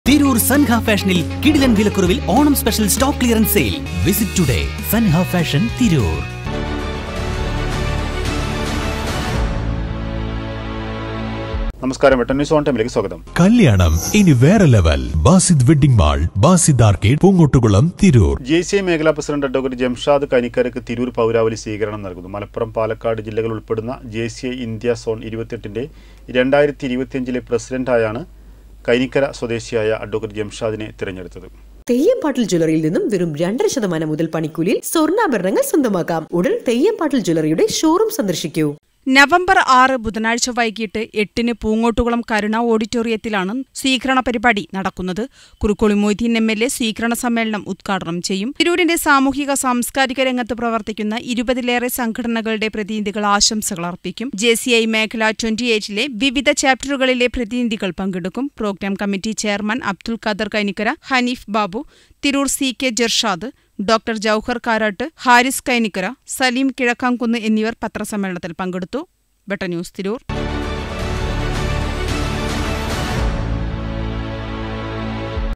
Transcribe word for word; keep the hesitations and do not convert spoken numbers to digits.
തിരൂർ സൻഹ ഫാഷനിൽ കിടിലൻ വിലക്കുറവിൽ Onam special stock clearance sale. Visit today Sanha fashion Tirur. നമസ്കാരം, ന്യൂസ് ഓൺ ടൈമിലേക്ക് സ്വാഗതം. കല്യാണം ഇനി വേറെ level. Basid wedding mall, Basid arcade, Poongottukulam, Tirur. J C I മേഖലാ പ്രസിഡന്റ് അഡ്വക്കേറ്റ് ജംഷാദ് കനിക്കരക്ക് തിരൂർ പൗരാവലി സ്വീകരണം നൽകുന്നു. മലപ്പുറം, പാലക്കാട് ജില്ലകൾ ഉൾപ്പെടുന്ന J C I India zone ഇരുപത്തിയെട്ടിന്റെ രണ്ടായിരത്തി ഇരുപത്തിയഞ്ചിലെ പ്രസിഡന്റായാണ് കൈനിക്കര സ്വദേശിയായ അഡ്വക്കേറ്റ് ജംഷാദിനെ തിരഞ്ഞെടുത്തത്. തെയ്യംപാട്ടിൽ ജ്വല്ലറിയിൽ നിന്നും വെറും രണ്ടര ശതമാനം മുതൽ പണിക്കൂലിയിൽ സ്വർണ്ണാഭരണങ്ങൾ സ്വന്തമാക്കാം. ഉടൻ തെയ്യംപാട്ടിൽ ജ്വല്ലറിയുടെ ഷോറൂം സന്ദർശിക്കൂ. നവംബർ ആറ് ബുധനാഴ്ച വൈകിട്ട് എട്ടിന് പൂങ്ങോട്ടുകുളം കരുണ ഓഡിറ്റോറിയത്തിലാണ് സ്വീകരണ പരിപാടി നടക്കുന്നത്. Kurukkoli Moideen M L A സ്വീകരണ സമ്മേളനം ഉദ്ഘാടനം ചെയ്യും. തിരൂരിന്റെ സാമൂഹിക സാംസ്കാരിക രംഗത്ത് പ്രവർത്തിക്കുന്ന ഇരുപതിലേറെ സംഘടനകളുടെ പ്രതിനിധികൾ ആശംസകൾ അർപ്പിക്കും. ജെ സി ഐ മേഖല ട്വന്റി എയ്റ്റിലെ വിവിധ ചാപ്റ്ററുകളിലെ പ്രതിനിധികൾ പങ്കെടുക്കും. Program committee chairman Abdul Khader Kainikkara, Hanif Babu, Tirur C K Jarshad, doctor Jouhar Karat, Haris Kainikkara, Salim Kizhakkamkunnu എന്നിവർ പത്രസമ്മേളനത്തിൽ പങ്കെടുത്തു. ബെട്ട ന്യൂസ്, തിരൂർ.